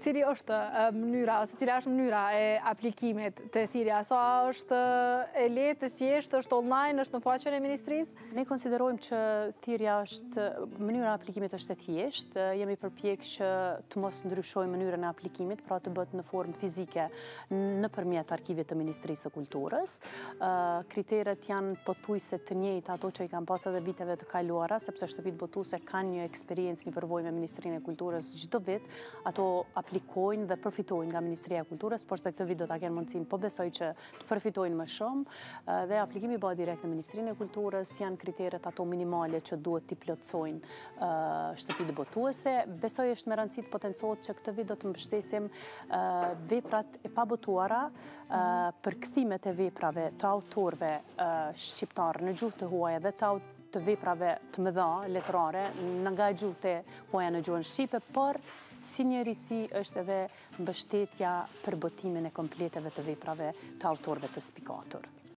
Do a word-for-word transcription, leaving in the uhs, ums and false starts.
cili është mënyra, ose cila është mënyra e aplikimit të thirrja? Sa është e lehtë, e thjeshtë, është online, është në faqen e ministrisë? Ne konsiderojmë që thirrja është, mënyra e aplikimit është e thjeshtë, jemi përpjekë që të mos ndryshojmë mënyrën e aplikimit, pra të bëhet në formë fizike nëpërmjet arkivit të Ministrisë së Kulturës. Kriteret janë pothuajse të njëjta ato që i kanë pas edhe viteve të kaluara, sepse shtëpitë botuese kanë një eksperiencë, një përvojë me Ministrinë e Kulturës çdo vit, ato aplikojnë dhe përfitojnë nga Ministria e Kulturës, por se këtë vit do ta kenë mundësinë, po besoj që të përfitojnë më shumë, dhe aplikimi bëhet direkt në Ministrinë e Kulturës, janë kriteret ato minimale që duhet t'i plotësojnë shtëpitë botuese. Besoj është me rëndësi të potencohet që këtë vit do të mbështesim veprat e pabotuara, përkthimet e veprave të autorëve shqiptarë në gjuhë të huaja dhe të të veprave të mëdha letrare nga gjuhët e huaja në gjuhën shqipe, por si njërisi është edhe mbështetja për botimin e kompleteve të veprave të autorëve të spikatur.